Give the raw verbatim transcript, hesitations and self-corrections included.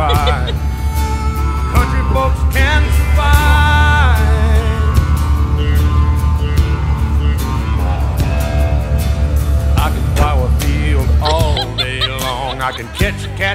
why country folks can survive. I can plow a field all day long, I can catch a cat